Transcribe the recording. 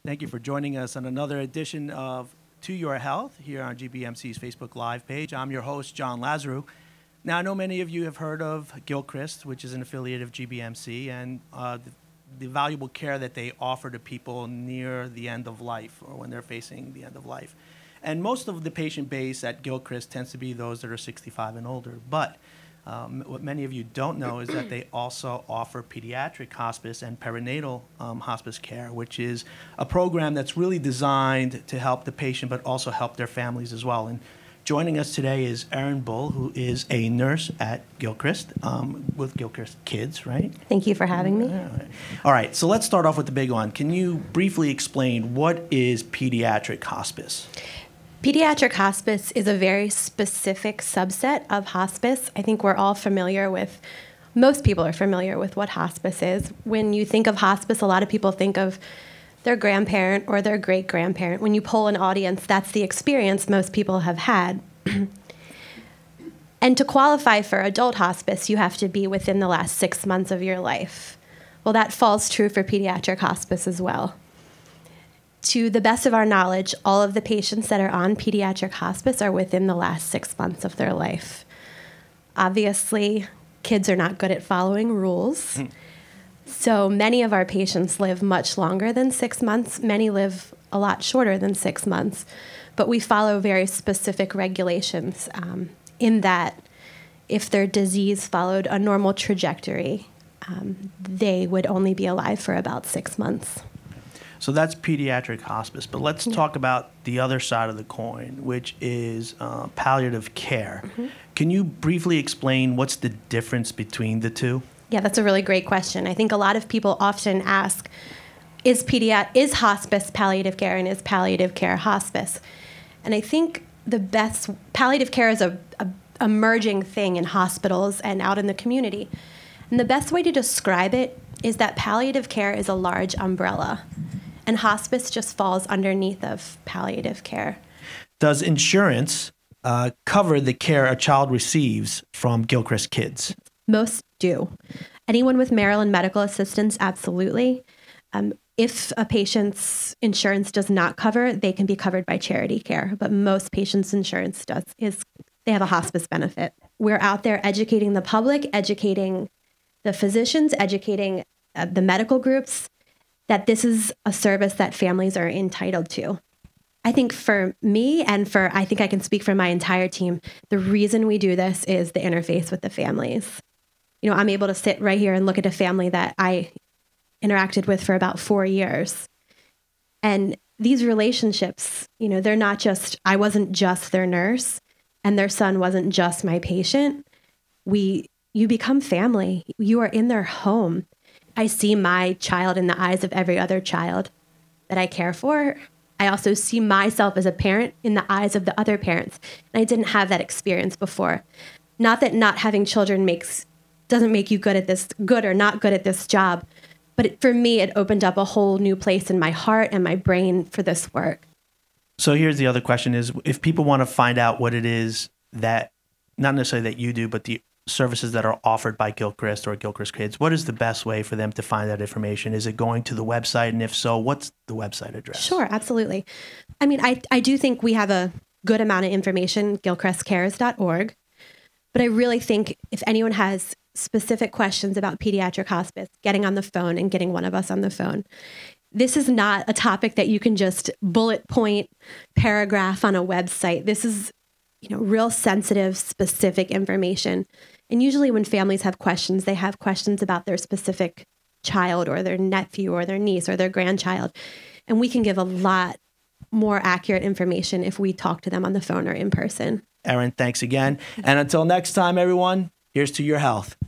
Thank you for joining us on another edition of To Your Health here on GBMC's Facebook Live page. I'm your host, John Lazarou. Now, I know many of you have heard of Gilchrist, which is an affiliate of GBMC, and the valuable care that they offer to people near the end of life or when they're facing the end of life. And most of the patient base at Gilchrist tends to be those that are 65 and older. But what many of you don't know is that they also offer pediatric hospice and perinatal hospice care, which is a program that's really designed to help the patient but also help their families as well. And joining us today is Erin Bull, who is a nurse at Gilchrist with Gilchrist Kids, right? Thank you for having me. All right, so let's start off with the big one. Can you briefly explain what is pediatric hospice? Pediatric hospice is a very specific subset of hospice. I think we're all familiar with, most people are familiar with what hospice is. When you think of hospice, a lot of people think of their grandparent or their great-grandparent. When you poll an audience, that's the experience most people have had. And to qualify for adult hospice, you have to be within the last 6 months of your life. Well, that falls true for pediatric hospice as well. To the best of our knowledge, all of the patients that are on pediatric hospice are within the last 6 months of their life. Obviously, kids are not good at following rules. So many of our patients live much longer than 6 months. Many live a lot shorter than 6 months. But we follow very specific regulations in that if their disease followed a normal trajectory, they would only be alive for about 6 months. So that's pediatric hospice, but let's talk about the other side of the coin, which is palliative care. Can you briefly explain what's the difference between the two? Yeah, that's a really great question. I think a lot of people often ask, is hospice palliative care and is palliative care hospice? And I think the best, palliative care is a emerging thing in hospitals and out in the community. And the best way to describe it is that palliative care is a large umbrella. And hospice just falls underneath of palliative care. Does insurance cover the care a child receives from Gilchrist Kids? Most do. Anyone with Maryland medical assistance, absolutely. If a patient's insurance does not cover, they can be covered by charity care. But most patients' insurance they have a hospice benefit. We're out there educating the public, educating the physicians, educating the medical groups, that this is a service that families are entitled to. I think for me and I think I can speak for my entire team, the reason we do this is the interface with the families. You know, I'm able to sit right here and look at a family that I interacted with for about 4 years. And these relationships, you know, they're not just, I wasn't just their nurse and their son wasn't just my patient. You become family. You are in their home. I see my child in the eyes of every other child that I care for. I also see myself as a parent in the eyes of the other parents. And I didn't have that experience before. Not that not having children doesn't make you good or not good at this job. But for me, it opened up a whole new place in my heart and my brain for this work. So here's the other question is, if people want to find out what it is that, not necessarily that you do, but the services that are offered by Gilchrist or Gilchrist Kids, what is the best way for them to find that information? Is it going to the website? And if so, what's the website address? Sure, absolutely. I mean, I do think we have a good amount of information, gilchristcares.org. But I really think if anyone has specific questions about pediatric hospice, getting on the phone and getting one of us on the phone. This is not a topic that you can just bullet point paragraph on a website. This is, you know, real sensitive, specific information. And usually when families have questions, they have questions about their specific child or their nephew or their niece or their grandchild. And we can give a lot more accurate information if we talk to them on the phone or in person. Erin, thanks again. And until next time, everyone, here's to your health.